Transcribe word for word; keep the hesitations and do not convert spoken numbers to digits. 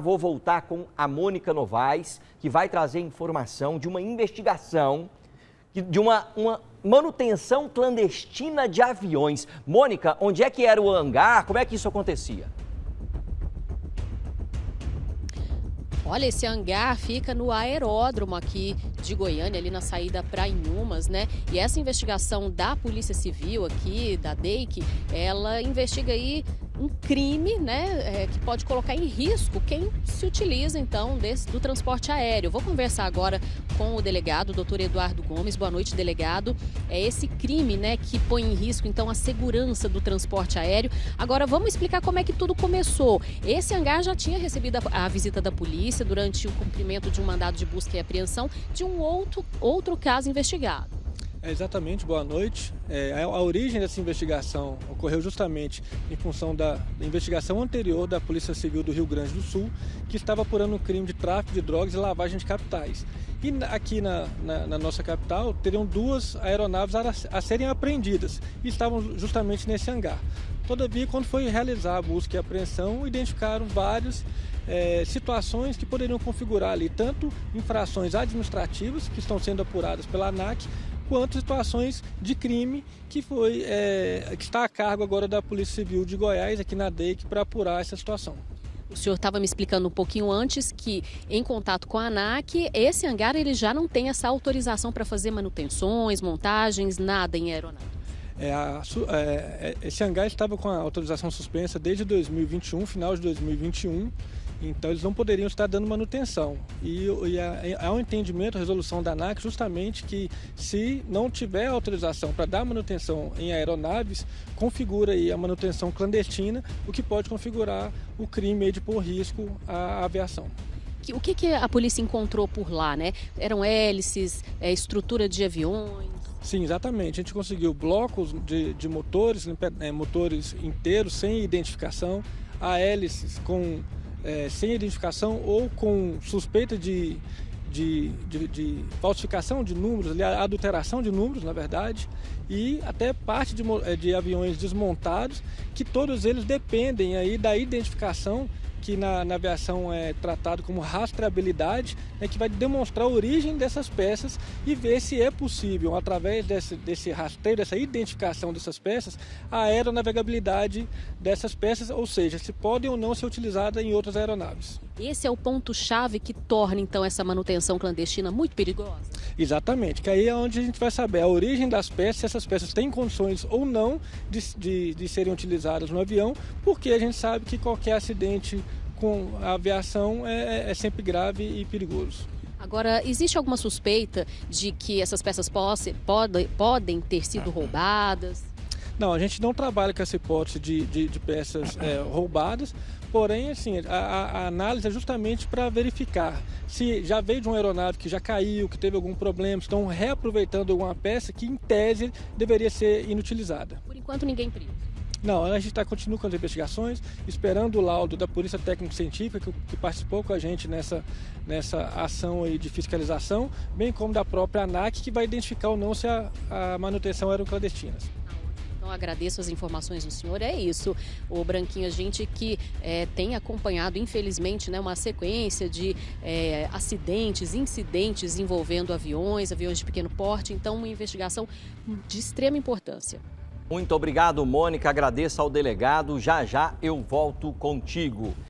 Vou voltar com a Mônica Novaes, que vai trazer informação de uma investigação, de uma, uma manutenção clandestina de aviões. Mônica, onde é que era o hangar? Como é que isso acontecia? Olha, esse hangar fica no aeródromo aqui de Goiânia, ali na saída para Inhumas, né? E essa investigação da Polícia Civil aqui, da D E I C, ela investiga aí um crime, né, é, que pode colocar em risco quem se utiliza, então, desse, do transporte aéreo. Vou conversar agora com o delegado, o doutor Eduardo Gomes. Boa noite, delegado. É esse crime, né, que põe em risco, então, a segurança do transporte aéreo. Agora, vamos explicar como é que tudo começou. Esse hangar já tinha recebido a, a visita da polícia durante o cumprimento de um mandado de busca e apreensão de um outro, outro caso investigado. É, exatamente, boa noite. É, a, a origem dessa investigação ocorreu justamente em função da, da investigação anterior da Polícia Civil do Rio Grande do Sul, que estava apurando um crime de tráfico de drogas e lavagem de capitais. E aqui na, na, na nossa capital teriam duas aeronaves a, a serem apreendidas e estavam justamente nesse hangar. Todavia, quando foi realizar a busca e apreensão, identificaram várias é, situações que poderiam configurar ali tanto infrações administrativas que estão sendo apuradas pela ANAC, quanto situações de crime que, foi, é, que está a cargo agora da Polícia Civil de Goiás, aqui na D E I C, para apurar essa situação. O senhor estava me explicando um pouquinho antes que, em contato com a ANAC, esse hangar ele já não tem essa autorização para fazer manutenções, montagens, nada em aeronave. É, a, é, esse hangar estava com a autorização suspensa desde dois mil e vinte e um, final de dois mil e vinte e um, então eles não poderiam estar dando manutenção. E, e há um entendimento, a resolução da ANAC, justamente que se não tiver autorização para dar manutenção em aeronaves, configura aí a manutenção clandestina, o que pode configurar o crime de pôr risco à aviação. O que, que a polícia encontrou por lá, né? Eram hélices, é, estrutura de aviões? Sim, exatamente. A gente conseguiu blocos de, de motores, é, motores inteiros, sem identificação, há hélices com, é, sem identificação ou com suspeita de, de, de, de falsificação de números, adulteração de números, na verdade, e até parte de, de aviões desmontados, que todos eles dependem aí da identificação, que na, na aviação é tratado como rastreabilidade, né, que vai demonstrar a origem dessas peças e ver se é possível, através desse, desse rastreio, dessa identificação dessas peças, a aeronavegabilidade dessas peças, ou seja, se podem ou não ser utilizadas em outras aeronaves. Esse é o ponto-chave que torna, então, essa manutenção clandestina muito perigosa? Exatamente, que aí é onde a gente vai saber a origem das peças, se essas peças têm condições ou não de, de, de serem utilizadas no avião, porque a gente sabe que qualquer acidente com a aviação é, é sempre grave e perigoso. Agora, existe alguma suspeita de que essas peças posse, pode, podem ter sido roubadas? Não, a gente não trabalha com essa hipótese de, de, de peças é, roubadas, porém, assim, a, a análise é justamente para verificar se já veio de uma aeronave que já caiu, que teve algum problema, estão reaproveitando alguma peça que, em tese, deveria ser inutilizada. Por enquanto, ninguém preso? Não, a gente tá, continua com as investigações, esperando o laudo da Polícia Técnico-Científica, que, que participou com a gente nessa, nessa ação aí de fiscalização, bem como da própria ANAC, que vai identificar ou não se a, a manutenção eram clandestinas. Então, agradeço as informações do senhor. É isso, o Branquinho, a gente que é, tem acompanhado, infelizmente, né, uma sequência de é, acidentes, incidentes envolvendo aviões, aviões de pequeno porte. Então, uma investigação de extrema importância. Muito obrigado, Mônica. Agradeço ao delegado. Já, já eu volto contigo.